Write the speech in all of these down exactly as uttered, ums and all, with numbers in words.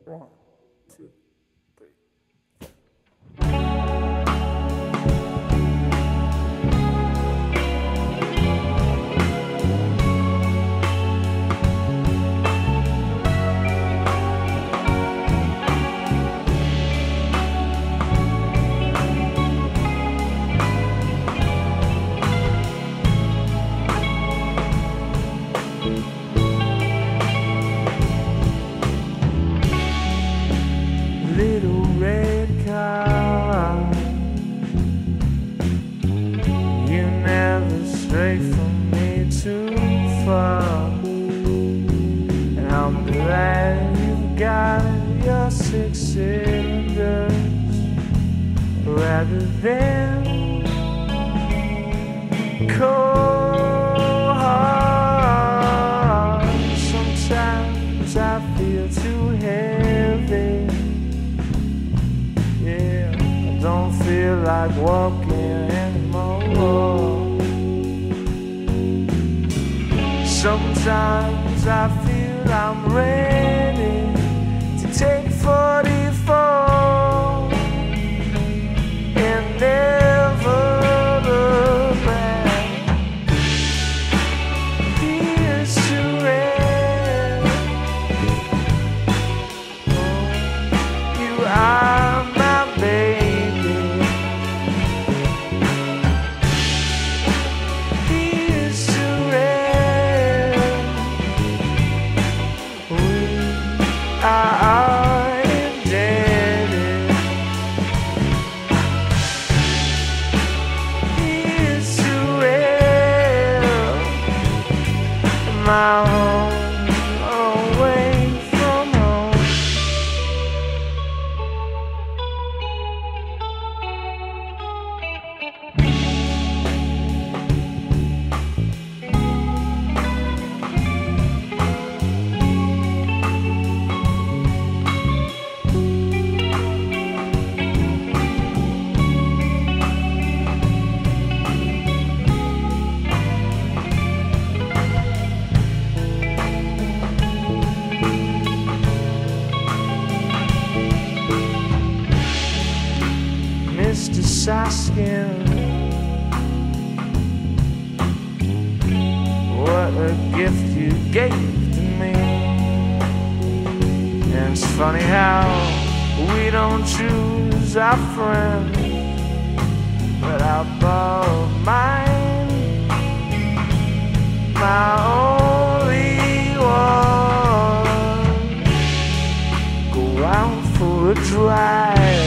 One, two, three. Little red car, you never stray from me too far, and I'm glad you've got your six cylinders rather than cold hard. Sometimes I feel too heavy. I don't feel like walking anymore. Sometimes I feel I'm ready to take forty-four and never look back. Here's to red. Oh, you are my baby. I indebted. Here's to hell, my home away from home. Mister Saskin, what a gift you gave to me. And it's funny how we don't choose our friends, but I borrowed mine, my only one. Go out for a drive.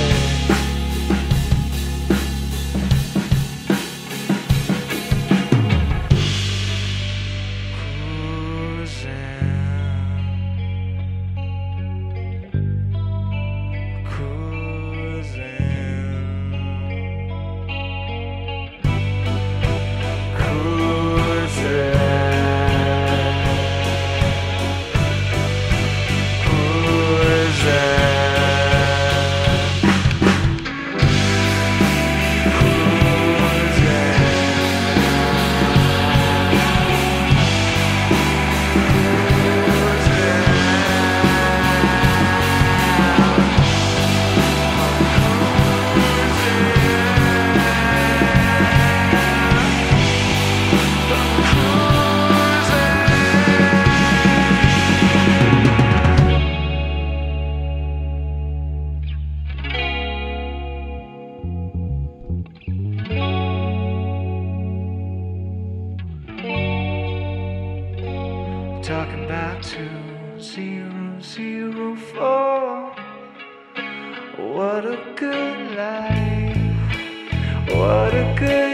Talking about two zero zero four. What a good life, what a good